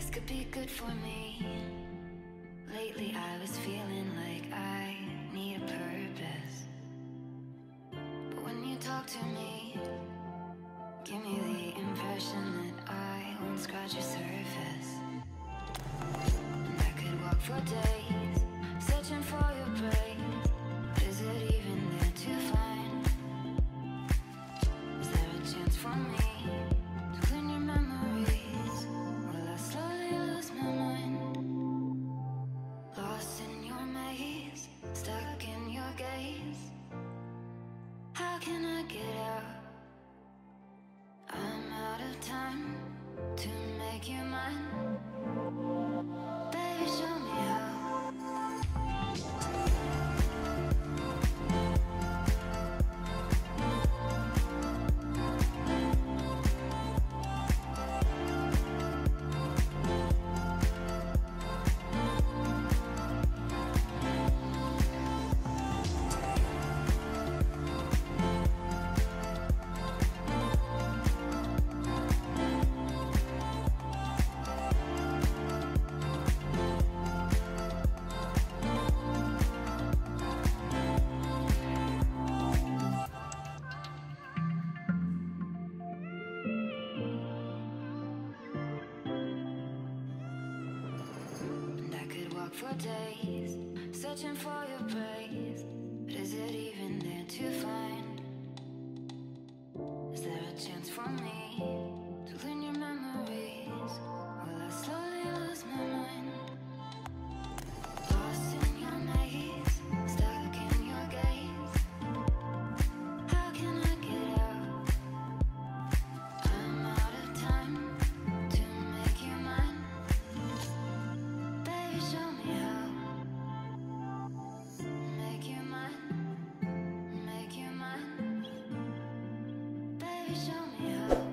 could be good for me. Lately I was feeling like I need a purpose, but when you talk to me, give me the impression that I won't scratch your surface. And I could walk for days, searching for your praise, but is it even there to find? Is there a chance for me to clean your memories? Will I slowly lose my mind? Lost in your maze, stuck in your gaze. How can I get out? I'm out of time to make you mine. Baby, show me how. For days, searching for your praise, but is it even there to find? Is there a chance for me to clean your memories? Will I slowly lose my mind? Lost in your maze, stuck in your gaze. How can I get out? I'm out of time to make you mine. Baby, show me how. Make you mine. Make you mine. Baby, show me how.